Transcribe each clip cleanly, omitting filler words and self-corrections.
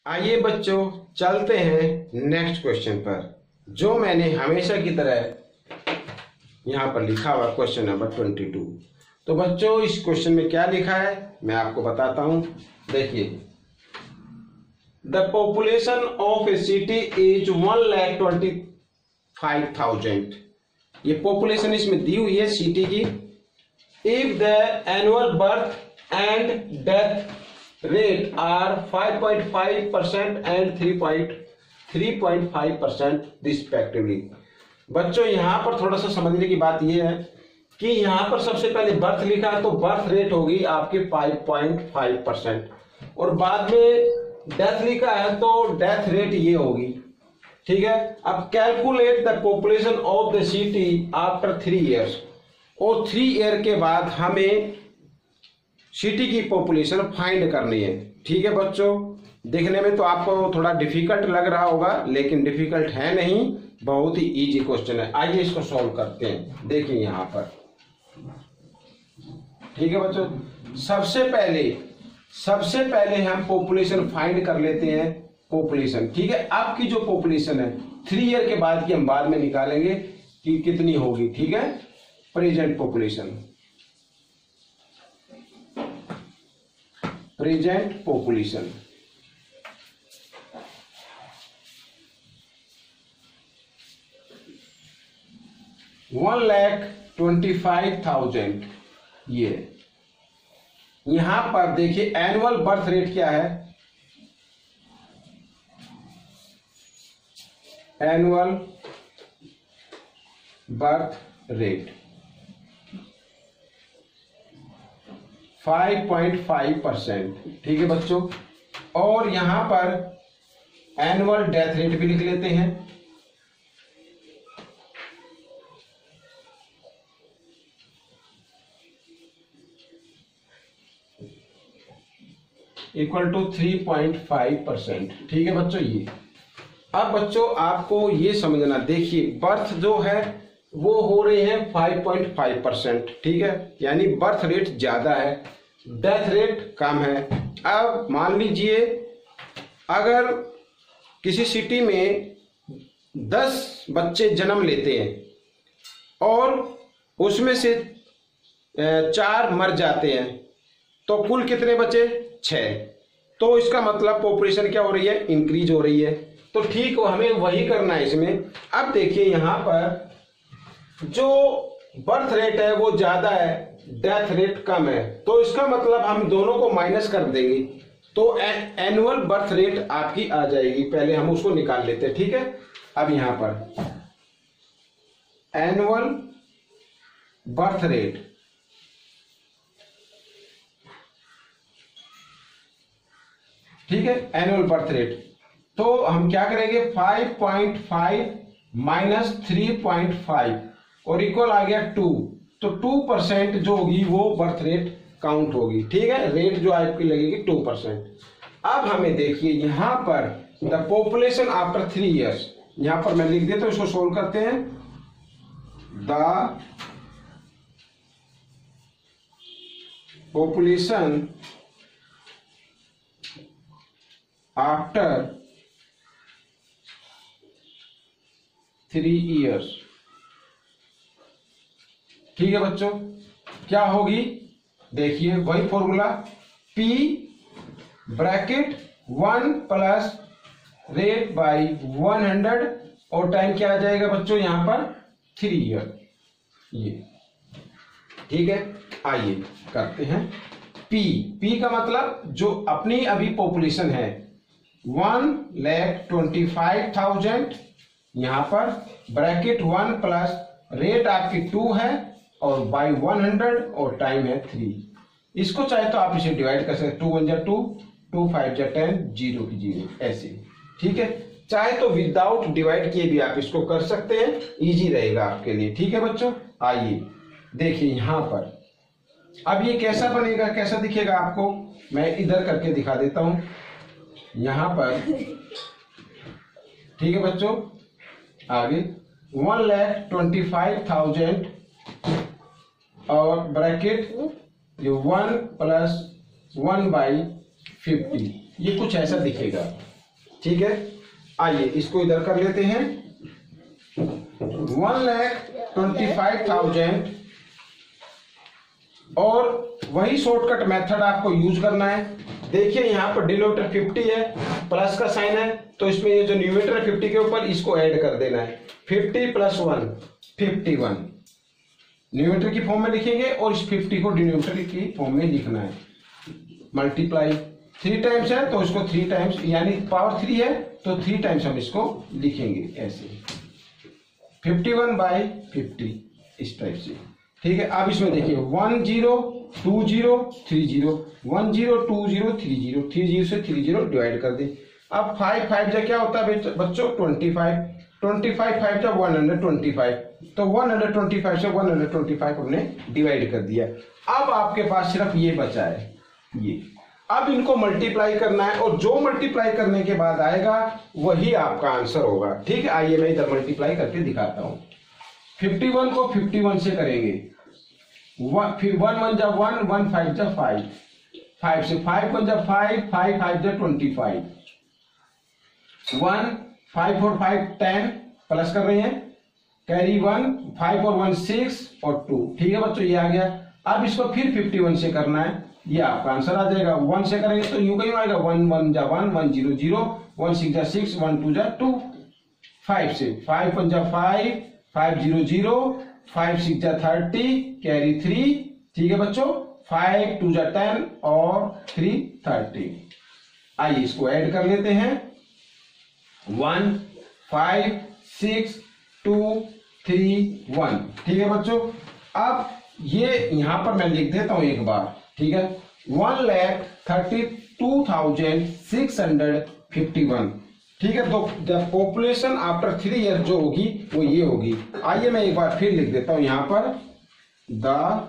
आइए बच्चों चलते हैं नेक्स्ट क्वेश्चन पर, जो मैंने हमेशा की तरह यहाँ पर लिखा हुआ क्वेश्चन नंबर 22। तो बच्चों इस क्वेश्चन में क्या लिखा है मैं आपको बताता हूँ। देखिए, the population of a city is 1,25,000। ये पॉपुलेशन इसमें दी हुई है सिटी की। If the annual birth and death rate are 5.5% and 3.5% respectively। बच्चों यहां पर थोड़ा सा समझने की बात यह है कि यहां पर सबसे पहले बर्थ लिखा है तो बर्थ रेट होगी आपकी 5.5% और बाद में डेथ लिखा है तो डेथ रेट ये होगी। ठीक है, अब calculate the population of the city after 3 years, और 3 ईयर के बाद हमें सिटी की पॉपुलेशन फाइंड करनी है। ठीक है बच्चों, देखने में तो आपको थोड़ा डिफिकल्ट लग रहा होगा, लेकिन डिफिकल्ट है नहीं, बहुत ही इजी क्वेश्चन है। आइए इसको सॉल्व करते हैं। देखिए यहां पर, ठीक है बच्चों, सबसे पहले हम पॉपुलेशन फाइंड कर लेते हैं। पॉपुलेशन, ठीक है, आपकी जो पॉपुलेशन है 3 ईयर के बाद की हम बाद में निकालेंगे कि कितनी होगी। ठीक है, प्रेजेंट पॉपुलेशन, प्रेजेंट पॉपुलेशन $1,25,000। ये यहां पर देखिए एनुअल बर्थ रेट क्या है, एनुअल बर्थ रेट 5.5%। ठीक है बच्चों, और यहां पर एनुअल डेथ रेट भी लिख लेते हैं, इक्वल टू 3.5%। ठीक है बच्चों, ये अब बच्चों आपको ये समझना, देखिए बर्थ जो है वो हो रहे हैं 5.5%। ठीक है, यानी बर्थ रेट ज्यादा है, डेथ रेट कम है। अब मान लीजिए अगर किसी सिटी में 10 बच्चे जन्म लेते हैं और उसमें से 4 मर जाते हैं, तो कुल कितने बचे? 6। तो इसका मतलब पॉपुलेशन क्या हो रही है? इंक्रीज हो रही है। तो ठीक हमें वही करना है इसमें। अब देखिए यहां पर जो बर्थ रेट है वो ज्यादा है, डेथ रेट कम है, तो इसका मतलब हम दोनों को माइनस कर देंगे तो एनुअल बर्थ रेट आपकी आ जाएगी। पहले हम उसको निकाल लेते हैं। ठीक है, अब यहां पर एनुअल बर्थ रेट, ठीक है, एनुअल बर्थ रेट, तो हम क्या करेंगे 5.5 माइनस 3.5 और इक्वल आ गया 2, तो 2% जो होगी वो बर्थ रेट काउंट होगी। ठीक है, रेट जो आपकी लगेगी 2%। अब हमें देखिए यहां पर द पॉपुलेशन आफ्टर 3 years, यहां पर मैं लिख देता हूं, इसको सोल्व करते हैं। द पॉपुलेशन आफ्टर 3 years, ठीक है बच्चों, क्या होगी? देखिए वही formula, P bracket 1 plus rate by 100 और टाइम क्या आ जाएगा बच्चों यहां पर 3 ईयर। ये ठीक है, आइए करते हैं। P का मतलब जो अपनी अभी पॉपुलेशन है 1,25,000, यहां पर ब्रैकेट 1 प्लस रेट आपकी 2 है और बाई 100 और टाइम है 3। इसको चाहे तो आप इसे डिवाइड कर सकते, 2 1 जा 2, 2 5 जा 10, 0 की 0, ऐसे। ठीक है, चाहे तो विदाउट डिवाइड किए भी आप इसको कर सकते हैं, इजी रहेगा आपके लिए। ठीक है बच्चों, आइए देखिए यहां पर अब ये कैसा बनेगा, कैसा दिखेगा आपको, मैं इधर करके दिखा देता हूं यहां पर। ठीक है बच्चों, आगे 1,25,000 और ब्रैकेट ये 1 प्लस 1/50, ये कुछ ऐसा दिखेगा। ठीक है, आइए इसको इधर कर लेते हैं। 1,25,000 और वही शॉर्टकट मेथड आपको यूज करना है। देखिए यहाँ पर डिनोमिनेटर 50 है, प्लस का साइन है, तो इसमें ये जो न्यूमरेटर है 50 के ऊपर इसको ऐड कर देना है। 50 + 1 51 न्यूमरेटर की फॉर्म में लिखेंगे और इस 50 को डिनोमिनेटर की फॉर्म में लिखना है। मल्टीप्लाई 3 टाइम्स है तो इसको 3 टाइम्स, यानी पावर 3 है तो 3 टाइम्स हम इसको लिखेंगे ऐसे 51/50 इस टाइप से। ठीक है, अब इसमें देखिए 10 20 30 10 20 30 30 से 30 डिवाइड कर दें। अब 5 5 जा क्या होता है बच्चों 25 25 5 जा 125, तो 125 से 125 हमने डिवाइड कर दिया। अब आपके पास सिर्फ ये बचा है ये, अब इनको मल्टीप्लाई करना है और जो मल्टीप्लाई करने के बाद आएगा वही आपका आंसर होगा। ठीक है, आइए मैं इधर मल्टीप्लाई करके दिखाता हूं। 51 को 51 से करेंगे, 1 1 जा 1 1 5 जा 5 5 से 5 1 जा 5 5 5 जा 25 1 5 4 5 10 प्लस कर रहे हैं, कैरी 1 5 और 1 6 और 2। ठीक है बच्चों, ये आ गया। अब इसको फिर 51 से करना है, ये आपका आंसर आ जाएगा। 1 से करेंगे तो यूं कहीं आएगा 1 1 जा 1 1 0 0 1 6 जा 6 1 2 जा 2। 5 से 5 1 जा 5 5 0 0 5 6 जा 30 कैरी 3। ठीक है बच्चों, 5 2 जा 10 और 3 30। आइए इसको ऐड कर लेते हैं। 1 5 6 2 3 1। ठीक है बच्चों, अब ये यहां पर मैं लिख देता हूं एक बार। ठीक है, 1,32,651। ठीक है, तो द पॉपुलेशन आफ्टर 3 ईयर जो होगी वो ये होगी। आइए मैं एक बार फिर लिख देता हूं यहां पर, the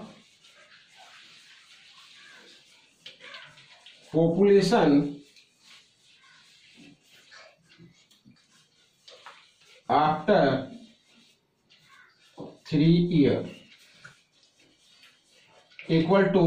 population after 3 year equal to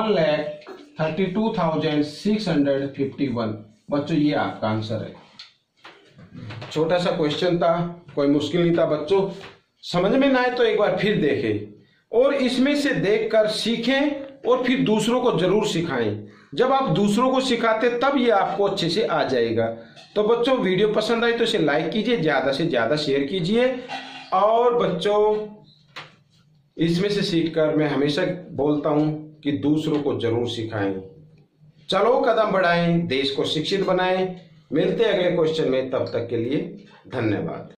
1,32,651। बच्चों ये आपका आंसर है। छोटा सा क्वेश्चन था, कोई मुश्किल नहीं था बच्चों। समझ में ना आए तो एक बार फिर देखें और इसमें से देखकर सीखें और फिर दूसरों को जरूर सिखाएं। जब आप दूसरों को सिखाते तब ये आपको अच्छे से आ जाएगा। तो बच्चों वीडियो पसंद आई तो इसे लाइक कीजिए, ज्यादा से ज्यादा शेयर कीजिए। और बच्चों इसमें से सीखकर मैं हमेशा बोलता हूं कि दूसरों को जरूर सिखाएं। चलो कदम बढ़ाएं, देश को शिक्षित बनाएं। मिलते हैं अगले क्वेश्चन में, तब तक के लिए धन्यवाद।